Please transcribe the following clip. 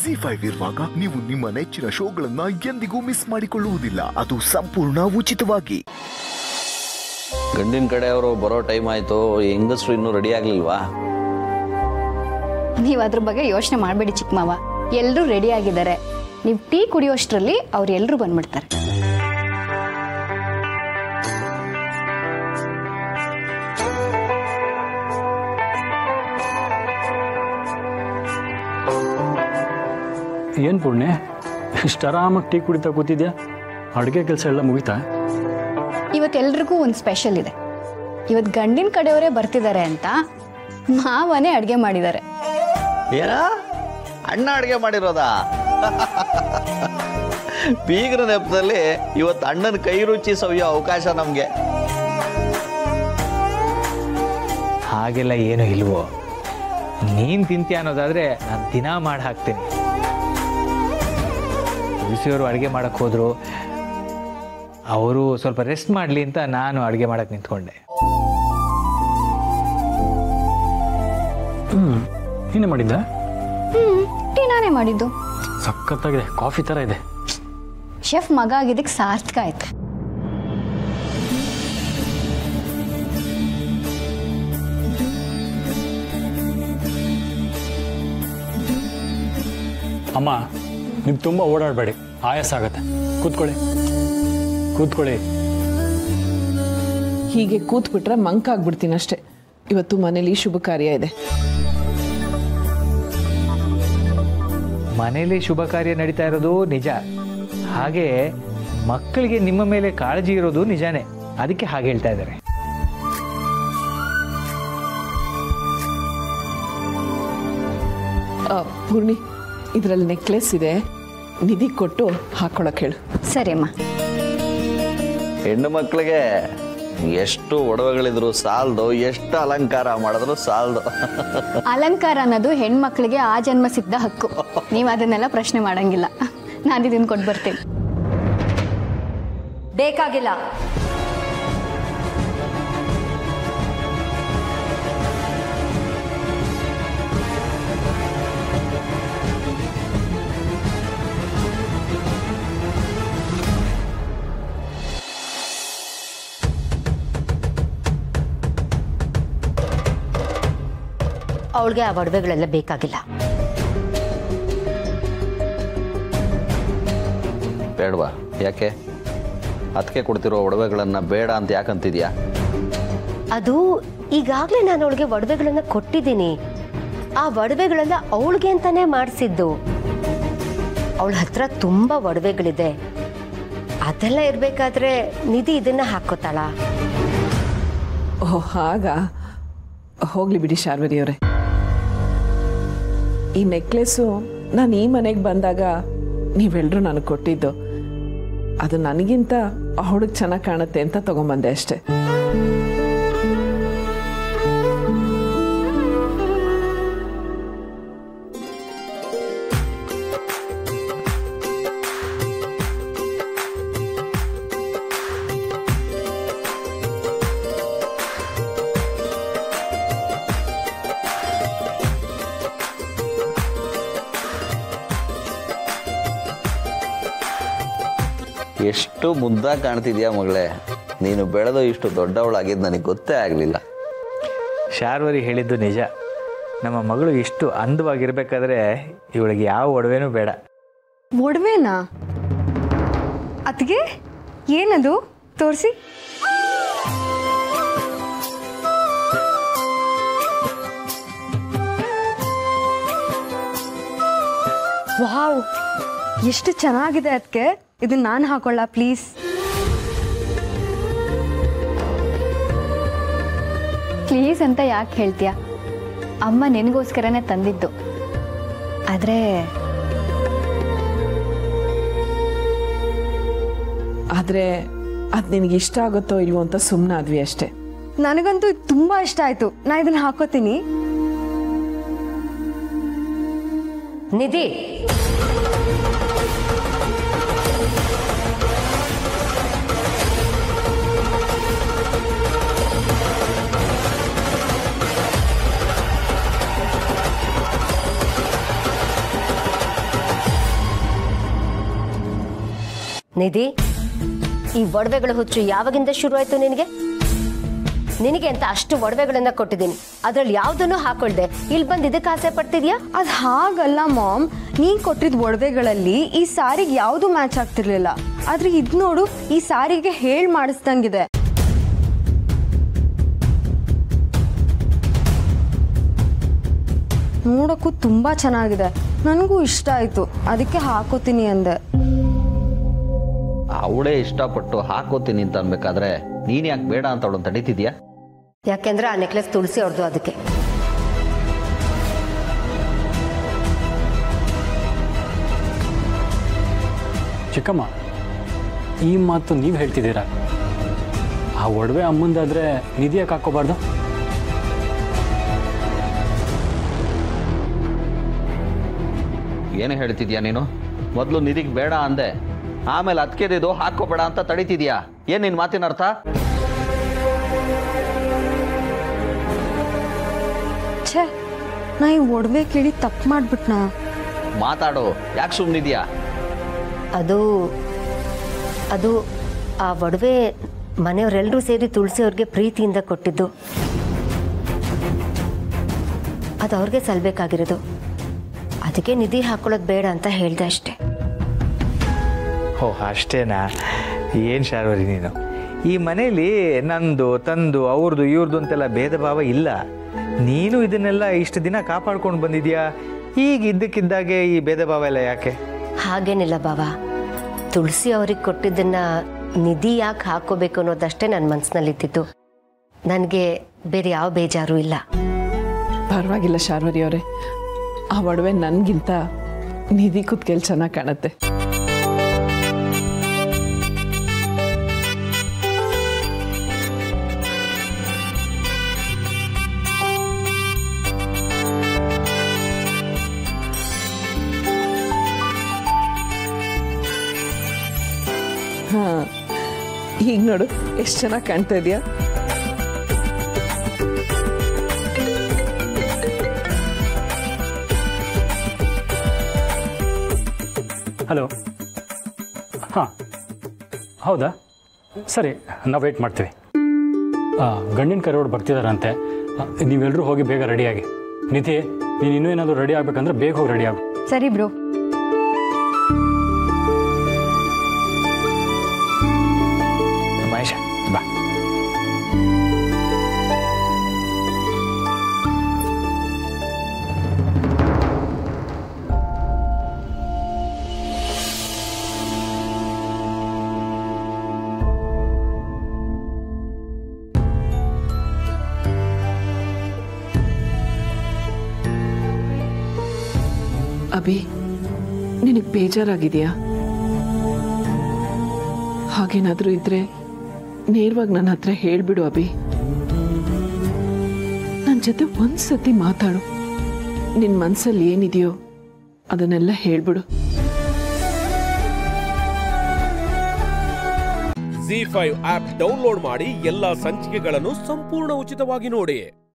Z5 ಇರುವಾಗ ನೀವು ನಿಮ್ಮ ನೆಚ್ಚಿನ ಶೋಗಳನ್ನ ಎಂದಿಗೂ ಮಿಸ್ ಮಾಡಿಕೊಳ್ಳುವುದಿಲ್ಲ. ಅದು ಸಂಪೂರ್ಣ ಉಚಿತವಾಗಿ. ಗಂಡಿನ ಕಡೆಯವರು ಬರೋ ಟೈಮ್ ಆಯ್ತು, ಹೆಂಗಸರು ಇನ್ನೂ ರೆಡಿ ಆಗ್ಲಿಲ್ವಾ? ನೀವು ಅದ್ರ ಬಗ್ಗೆ ಯೋಚನೆ ಮಾಡಬೇಡಿ ಚಿಕ್ಕ ಮಾವ, ಎಲ್ಲರೂ ರೆಡಿ ಆಗಿದ್ದಾರೆ. ನೀವು ಟೀ ಕುಡಿಯೋಷ್ಟರಲ್ಲಿ ಅವ್ರು ಎಲ್ಲರೂ ಬಂದ್ಬಿಡ್ತಾರೆ. ಏನು ಪುಣ್ಯ, ಇಷ್ಟು ಆರಾಮಾಗಿ ಟೀ ಕುಡಿತಾ ಕೂತಿದ್ಯಾ? ಅಡುಗೆ ಕೆಲಸ ಎಲ್ಲ ಮುಗಿತಾ? ಇವತ್ತೆಲ್ರಿಗೂ ಒಂದು ಸ್ಪೆಷಲ್ ಇದೆ. ಇವತ್ತು ಗಂಡಿನ ಕಡೆಯವರೇ ಬರ್ತಿದ್ದಾರೆ ಅಂತ ಮಾವನೇ ಅಡುಗೆ ಮಾಡಿದ್ದಾರೆ. ಏನ ಅಣ್ಣ ಅಡುಗೆ ಮಾಡಿರೋದಾ? ಬೀಗರ ನೆಪದಲ್ಲಿ ಇವತ್ತು ಅಣ್ಣನ ಕೈ ರುಚಿ ಸವಿಯೋ ಅವಕಾಶ ನಮಗೆ. ಹಾಗೆಲ್ಲ ಏನೂ ಇಲ್ವೋ, ನೀನು ತಿಂತೀಯ ಅನ್ನೋದಾದರೆ ನಾನು ದಿನ ಮಾಡಿ ಹಾಕ್ತೀನಿ. ಬಿಸಿಯವರು ಅಡುಗೆ ಮಾಡೋಕ್ಕೆ ಹೋದರು, ಅವರು ಸ್ವಲ್ಪ ರೆಸ್ಟ್ ಮಾಡಲಿ ಅಂತ ನಾನು ಅಡುಗೆ ಮಾಡೋಕ್ಕೆ ನಿಂತ್ಕೊಂಡೆ. ನೀನೇ ಮಾಡಿದ್ದ? ಟೀ ನಾನೇ ಮಾಡಿದ್ದು. ಸಖತ್ತಾಗಿದೆ, ಕಾಫಿ ಥರ ಇದೆ. ಶೆಫ್ ಮಗ ಆಗಿದ್ದಕ್ಕೆ ಸಾರ್ಥಕ ಆಯ್ತು. ಅಮ್ಮ, ನೀವು ತುಂಬ ಓಡಾಡಬೇಡಿ, ಆಯಾಸ ಆಗತ್ತೆ. ಕೂತ್ಕೊಳ್ಳಿ ಕೂತ್ಕೊಳ್ಳಿ. ಹೀಗೆ ಕೂತ್ಬಿಟ್ರೆ ಮಂಕಾಗ್ಬಿಡ್ತೀನಿ ಅಷ್ಟೇ. ಇವತ್ತು ಮನೇಲಿ ಶುಭ ಕಾರ್ಯ ಇದೆ. ಮನೇಲಿ ಶುಭ ಕಾರ್ಯ ನಡೀತಾ ಇರೋದು ನಿಜ, ಹಾಗೆ ಮಕ್ಕಳಿಗೆ ನಿಮ್ಮ ಮೇಲೆ ಕಾಳಜಿ ಇರೋದು ನಿಜಾನೇ. ಅದಕ್ಕೆ ಹಾಗೆ ಹೇಳ್ತಾ ಇದ್ದಾರೆ. ಪೂರ್ಣಿ, ಇದರಲ್ಲಿ ನೆಕ್ಲೆಸ್ ಇದೆ, ನಿಧಿ ಕೊಟ್ಟು ಹಾಕೊಳಕ್ಕೆ ಹೇಳು. ಸರಿ ಅಮ್ಮ. ಹೆಣ್ಣು ಮಕ್ಕಳಿಗೆ ಎಷ್ಟು ಒಡವೆಗಳಿದ್ರು ಸಾಲದು, ಎಷ್ಟು ಅಲಂಕಾರ ಮಾಡಿದ್ರು ಸಾಲದು. ಅಲಂಕಾರ ಅನ್ನೋದು ಹೆಣ್ಮಕ್ಳಿಗೆ ಆ ಜನ್ಮ ಸಿದ್ಧ ಹಕ್ಕು. ನೀವು ಅದನ್ನೆಲ್ಲ ಪ್ರಶ್ನೆ ಮಾಡಂಗಿಲ್ಲ. ನಾನು ಇದನ್ನು ಕೊಟ್ಟು ಬರ್ತೇನೆ. ಬೇಕಾಗಿಲ್ಲ. ಅವಳಿಗೆ ಆ ಒಡವೆಗಳೆಲ್ಲ ಬೇಕಾಗಿಲ್ಲ. ಬೇಡವಾ? ಯಾಕೆ? ಅದಕ್ಕೆ ಕೊಡ್ತಿರೋ ಒಡವೆಗಳನ್ನ ಬೇಡ ಅಂತ ಯಾಕಂತಿದ್ಯಾ? ಅದು ಈಗಾಗಲೇ ನಾನು ಅವಳಿಗೆ ಒಡವೆಗಳನ್ನ ಕೊಟ್ಟಿದ್ದೀನಿ. ಆ ಒಡವೆಗಳೆಲ್ಲ ಅವಳಿಗೆ ಅಂತಾನೆ ಮಾಡಿಸಿದ್ದು. ಅವಳ ಹತ್ರ ತುಂಬಾ ಒಡವೆಗಳಿದೆ. ಅದೆಲ್ಲ ಇರ್ಬೇಕಾದ್ರೆ ನಿಧಿ ಇದನ್ನ ಹಾಕೋತಾಳ? ಓಹ್, ಹಾಗ ಹೋಗ್ಲಿ ಬಿಡಿ ಶಾರ್ವರಿಯವರೇ. ಈ ನೆಕ್ಲೆಸ್ಸು ನಾನು ಈ ಮನೆಗೆ ಬಂದಾಗ ನೀವೆಲ್ಲರೂ ನನಗೆ ಕೊಟ್ಟಿದ್ದು. ಅದು ನನಗಿಂತ ಹುಡುಗ ಚೆನ್ನಾಗಿ ಕಾಣುತ್ತೆ ಅಂತ ತಗೊಂಬಂದೆ ಅಷ್ಟೆ. ಎಷ್ಟು ಮುದ್ದಾಗಿ ಕಾಣ್ತಿದ್ಯಾ ಮಗಳೇ. ನೀನು ಬೆಳೆದು ಇಷ್ಟು ದೊಡ್ಡವಳಾಗಿದ್ದು ನನಗೆ ಗೊತ್ತೇ ಆಗಲಿಲ್ಲ. ಶಾರ್ವರಿ ಹೇಳಿದ್ದು ನಿಜ. ನಮ್ಮ ಮಗಳು ಇಷ್ಟು ಅಂದವಾಗಿರ್ಬೇಕಾದ್ರೆ ಇವಳಿಗೆ ಯಾವ ಒಡವೆನೂ ಬೇಡ. ಒಡವೆನಾ? ಅತ್ತಿಗೆ ಏನದು? ತೋರಿಸಿ. ವಾವ್, ಎಷ್ಟು ಚೆನ್ನಾಗಿದೆ ಅದಕ್ಕೆ. ಇದನ್ನ ನಾನು ಹಾಕೊಳ್ಳ ಪ್ಲೀಸ್? ಪ್ಲೀಸ್ ಅಂತ ಯಾಕೆ ಹೇಳ್ತೀಯ? ಅಮ್ಮ ನಿನಗೋಸ್ಕರನೇ ತಂದಿದ್ದು. ಆದರೆ ಅದು ನಿನಗೆ ಇಷ್ಟ ಆಗುತ್ತೋ ಇಲ್ವೋ ಅಂತ ಸುಮ್ಮನಾದ್ವಿ ಅಷ್ಟೇ. ನನಗಂತೂ ಇದು ತುಂಬ ಇಷ್ಟ ಆಯಿತು. ನಾ ಇದನ್ನು ಹಾಕೋತೀನಿ. ನಿಧಿ, ನಿಧಿ, ಈ ಒಡವೆಗಳ ಹುಚ್ಚು ಯಾವಾಗಿಂದ ಶುರು ಆಯ್ತು ನಿನಗೆ? ನಿನಗೆ ಅಂತ ಅಷ್ಟು ಒಡವೆಗಳನ್ನ ಕೊಟ್ಟಿದ್ದೀನಿ, ಅದ್ರಲ್ಲಿ ಯಾವ್ದನ್ನು ಹಾಕೊಳ್ದೆ ಇಲ್ಲಿ ಬಂದು ಇದಕ್ಕೆ ಆಸೆ ಪಡ್ತಿದ್ಯಾ? ಅದು ಹಾಗಲ್ಲ ಮಾಮ್, ನೀನ್ ಕೊಟ್ಟಿದ್ ಒಡವೆಗಳಲ್ಲಿ ಈ ಸಾರಿಗೆ ಯಾವುದು ಮ್ಯಾಚ್ ಆಗ್ತಿರ್ಲಿಲ್ಲ. ಆದ್ರೆ ಇದ್ ನೋಡು, ಈ ಸಾರಿಗೆ ಹೇಳ್ ಮಾಡಿಸ್ದಂಗಿದೆ. ನೋಡಕ್ಕೂ ತುಂಬಾ ಚೆನ್ನಾಗಿದೆ, ನನಗೂ ಇಷ್ಟ ಆಯ್ತು, ಅದಕ್ಕೆ ಹಾಕೋತೀನಿ ಅಂದೆ. ಅವಳೇ ಇಷ್ಟಪಟ್ಟು ಹಾಕೋತೀನಿ ಅಂತ ಅನ್ಬೇಕಾದ್ರೆ ನೀನ್ ಯಾಕೆ ಬೇಡ ಅಂತ ಅವಳನ್ನು ತಡೀತಿದ್ಯಾ? ಯಾಕೆಂದ್ರೆ ಆ ನೆಕ್ಲೆಸ್ ತುಳಸಿ ಅವ್ರದ್ದು, ಅದಕ್ಕೆ. ಚಿಕ್ಕಮ್ಮ, ಈ ಮಾತು ನೀವು ಹೇಳ್ತಿದ್ದೀರಾ? ಆ ಒಡವೆ ಅಮ್ಮಂದಾದ್ರೆ ನಿಧಿ ಯಾಕೆ ಹಾಕೋಬಾರ್ದು? ಏನು ಹೇಳ್ತಿದ್ಯಾ ನೀನು? ಮೊದಲು ನಿಧಿಗೆ ಬೇಡ ಅಂದೆ, ಆಮೇಲೆ ಅದಕ್ಕೆದಿದು ಹಾಕೋಬೇಡ ಅಂತ ತಡೀತಿದ್ಯಾ? ಏನ್ ನಿನ್ ಮಾತಿನ ಅರ್ಥ? ಛೇ, ನಾ ಈ ಒಡವೆ ಕೇಳಿ ತಪ್ಪು ಮಾಡ್ಬಿಟ್ನಾ? ಮಾತಾಡು, ಯಾಕೆ ಸುಮ್ಮನಿದ್ಯಾ? ಅದು ಅದು ಆ ಒಡವೆ ಮನೆಯವರೆಲ್ಲರೂ ಸೇರಿ ತುಳಸಿ ಅವ್ರಿಗೆ ಪ್ರೀತಿಯಿಂದ ಕೊಟ್ಟಿದ್ದು. ಅದು ಅವ್ರಿಗೆ ಸಲ್ಬೇಕಾಗಿರೋದು, ಅದಕ್ಕೆ ನಿಧಿ ಹಾಕೊಳ್ಳೋದು ಬೇಡ ಅಂತ ಹೇಳ್ದೆ ಅಷ್ಟೇ. ಓ ಅಷ್ಟೇನಾ? ಏನು ಶಾರ್ವರಿ ನೀನು, ಈ ಮನೇಲಿ ನಂದು ತಂದು ಅವ್ರದ್ದು ಇವ್ರದ್ದು ಅಂತೆಲ್ಲ ಭೇದ ಭಾವ ಇಲ್ಲ. ನೀನು ಇದನ್ನೆಲ್ಲ ಇಷ್ಟು ದಿನ ಕಾಪಾಡ್ಕೊಂಡು ಬಂದಿದ್ಯಾ, ಈಗ ಇದ್ದಕ್ಕಿದ್ದಾಗೆ ಈ ಭೇದ ಭಾವ ಎಲ್ಲ ಯಾಕೆ? ಹಾಗೇನಿಲ್ಲ ಬಾವ, ತುಳಸಿ ಅವ್ರಿಗೆ ಕೊಟ್ಟಿದ್ದನ್ನ ನಿಧಿ ಯಾಕೆ ಹಾಕೋಬೇಕು ಅನ್ನೋದಷ್ಟೇ ನನ್ನ ಮನಸ್ಸಿನಲ್ಲಿದ್ದಿತ್ತು. ನನಗೆ ಬೇರೆ ಯಾವ ಬೇಜಾರು ಇಲ್ಲ. ಪರವಾಗಿಲ್ಲ ಶಾರ್ವರಿ ಅವರೇ, ಆ ಒಡವೆ ನನಗಿಂತ ನಿಧಿ ಕುತ್ಕೆಲ್ ಚೆನ್ನಾಗಿ ಕಾಣುತ್ತೆ. ಹಾ, ಈಗ ನೋಡು ಎಷ್ಟು ಚೆನ್ನಾಗಿ ಕಾಣ್ತಾ ಇದೆಯಾ? ಹಲೋ, ಹಾಂ ಹೌದಾ, ಸರಿ, ನಾವು ವೆಯ್ಟ್ ಮಾಡ್ತೀವಿ. ಗಂಡಿನ ಕರೆಯೋಡು ಬರ್ತಿದಾರಂತೆ, ನೀವೆಲ್ಲರೂ ಹೋಗಿ ಬೇಗ ರೆಡಿಯಾಗಿ. ನಿಧಿ, ನೀನು ಇನ್ನೂ ಏನಾದರೂ ರೆಡಿ ಆಗ್ಬೇಕಂದ್ರೆ ಬೇಗ ಹೋಗಿ ರೆಡಿ ಆಗು. ಸರಿ ಬ್ರೋ. ಮಹೇಶ ಬಾ. ಅಭಿ, ನಿನಗೆ ಬೇಜಾರಾಗಿದೆಯಾ? ಹಾಗೇನಾದರೂ ಇದ್ರೆ ನೇರವಾಗಿ ನನ್ನ ಹತ್ರ ಹೇಳ್ಬಿಡು ಅಭಿ. ನನ್ನ ಜೊತೆ ಒಂದ್ಸತಿ ಮಾತಾಡು, ನಿನ್ನ ಮನಸ್ಸಲ್ಲಿ ಏನಿದೆಯೋ ಅದನ್ನೆಲ್ಲ ಹೇಳ್ಬಿಡು. Z5 ಆಪ್ ಡೌನ್ಲೋಡ್ ಮಾಡಿ ಎಲ್ಲಾ ಸಂಚಿಕೆಗಳನ್ನು ಸಂಪೂರ್ಣ ಉಚಿತವಾಗಿ ನೋಡಿ.